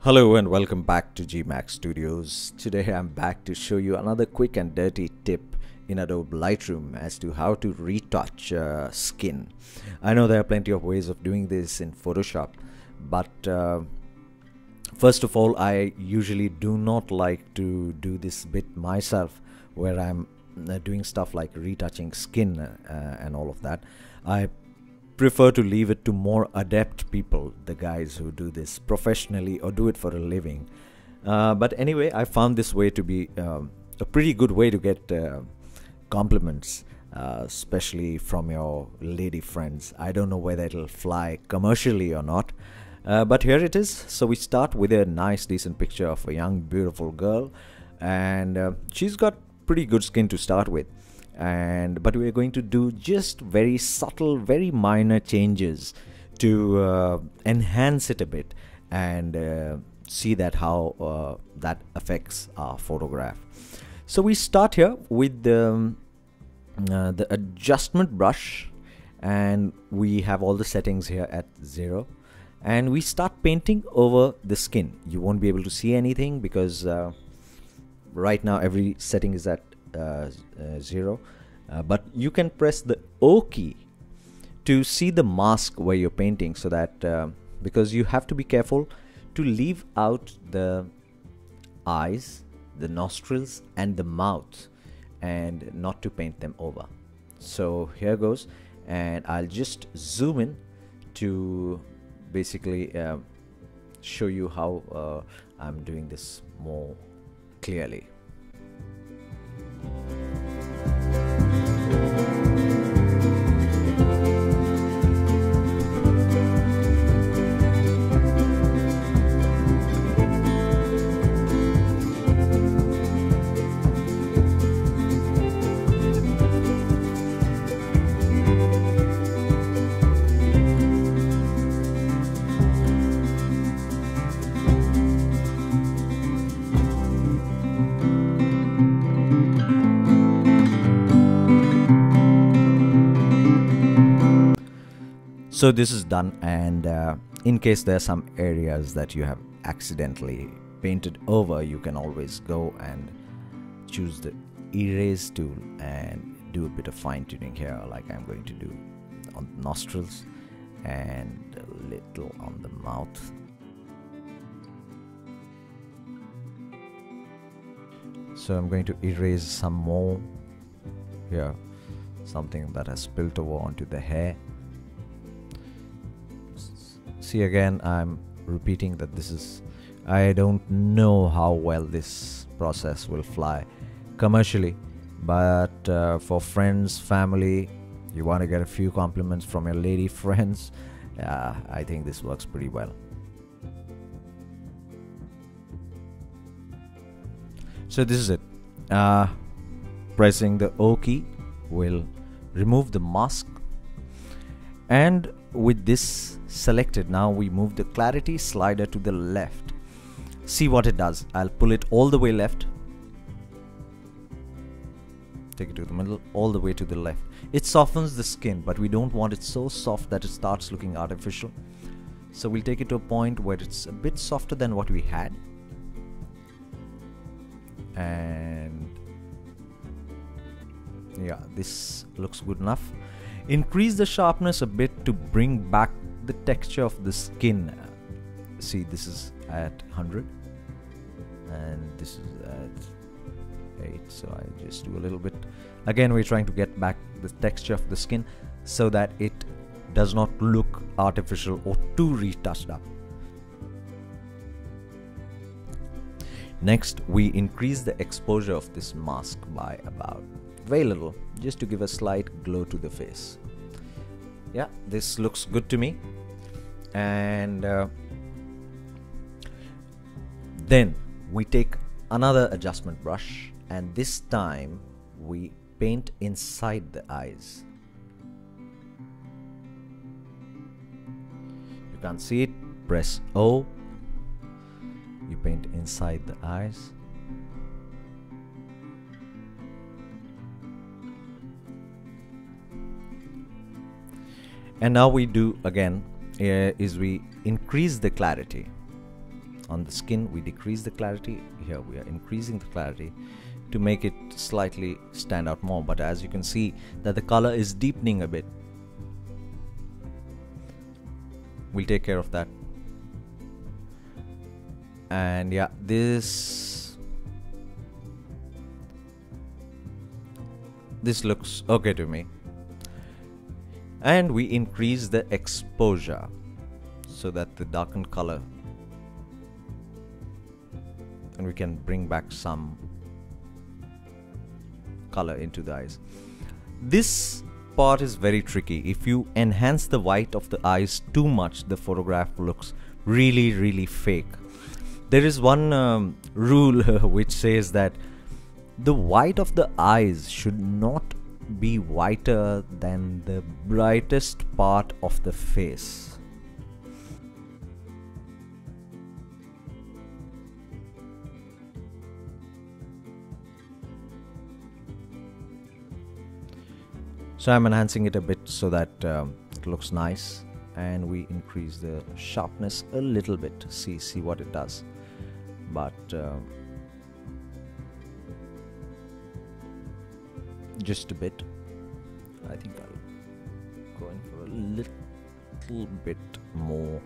Hello and welcome back to GMAX Studios. Today I'm back to show you another quick and dirty tip in Adobe Lightroom as to how to retouch skin. I know there are plenty of ways of doing this in Photoshop, but first of all, I usually do not like to do this bit myself where I'm doing stuff like retouching skin and all of that. I prefer to leave it to more adept people, the guys who do this professionally or do it for a living. But anyway, I found this way to be a pretty good way to get compliments, especially from your lady friends. I don't know whether it'll fly commercially or not, but here it is. So we start with a nice decent picture of a young beautiful girl, and she's got pretty good skin to start with. But we're going to do just very subtle, very minor changes to enhance it a bit and see that how that affects our photograph. So we start here with the adjustment brush, and we have all the settings here at 0, and we start painting over the skin. You won't be able to see anything because right now every setting is at 0, but you can press the O key to see the mask where you're painting, so that because you have to be careful to leave out the eyes, the nostrils and the mouth, and not to paint them over. So here goes, and I'll just zoom in to basically show you how I'm doing this more clearly. So this is done, and in case there are some areas that you have accidentally painted over, you can always go and choose the erase tool and do a bit of fine tuning here, like I'm going to do on the nostrils and a little on the mouth. So I'm going to erase some more here, something that has spilled over onto the hair. See, again, I'm repeating that this is, I don't know how well this process will fly commercially, but for friends, family, you want to get a few compliments from your lady friends, I think this works pretty well. So this is it. Pressing the O key will remove the mask, and with this selected, now we move the clarity slider to the left. See what it does. I'll pull it all the way left, take it to the middle, all the way to the left. It softens the skin, but we don't want it so soft that it starts looking artificial. So we'll take it to a point where it's a bit softer than what we had, and yeah, this looks good enough. Increase the sharpness a bit to bring back the texture of the skin. See, this is at 100 and this is at 8, so I just do a little bit. Again, we're trying to get back the texture of the skin so that it does not look artificial or too retouched up. Next, we increase the exposure of this mask by about very little, just to give a slight glow to the face. Yeah, this looks good to me. And then we take another adjustment brush, and this time we paint inside the eyes. You can't see it, press O, you paint inside the eyes. And now we do again is we increase the clarity. On the skin we decrease the clarity. Here we are increasing the clarity to make it slightly stand out more, but as you can see that the color is deepening a bit. We'll take care of that. And yeah, this looks okay to me. And we increase the exposure so that the darkened color, and we can bring back some color into the eyes. This part is very tricky. If you enhance the white of the eyes too much, the photograph looks really fake. There is one rule which says that the white of the eyes should not be whiter than the brightest part of the face. So I'm enhancing it a bit so that it looks nice, and we increase the sharpness a little bit. See what it does. But just a bit. I think I'll go in for a little bit more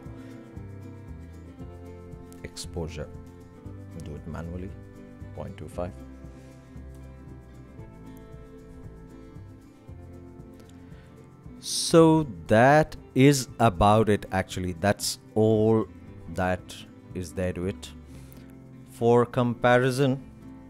exposure. Do it manually. 0.25. So that is about it. Actually, that's all that is there to it. For comparison,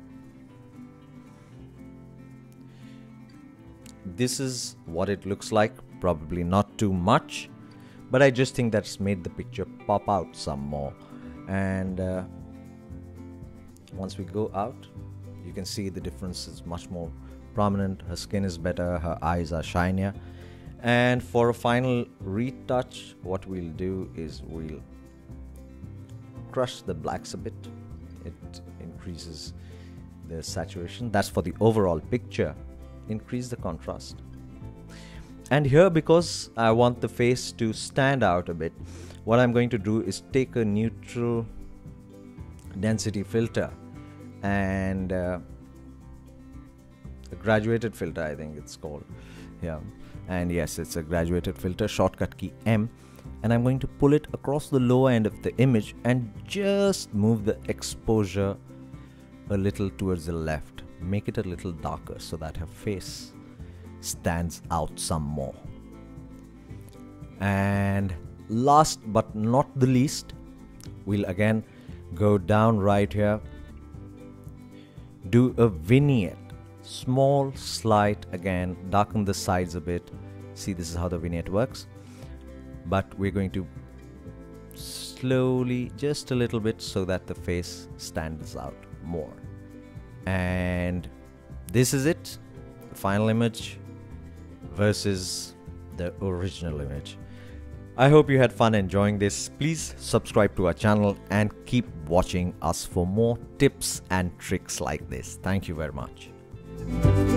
this is what it looks like. Probably not too much, but I just think that's made the picture pop out some more. And once we go out, you can see the difference is much more prominent. Her skin is better, her eyes are shinier. And for a final retouch, what we'll do is we'll crush the blacks a bit. It increases the saturation. That's for the overall picture. Increase the contrast. And here, because I want the face to stand out a bit, what I'm going to do is take a neutral density filter and a graduated filter, I think it's called. Yeah. And yes, it's a graduated filter, shortcut key M, and I'm going to pull it across the lower end of the image and just move the exposure a little towards the left. Make it a little darker so that her face stands out some more. And last but not the least, we'll again go down right here, do a vignette. Small, slight, again, darken the sides a bit. See, this is how the vignette works. But we're going to slowly, just a little bit, so that the face stands out more. And this is it. The final image versus the original image. I hope you had fun enjoying this. Please subscribe to our channel and keep watching us for more tips and tricks like this. Thank you very much.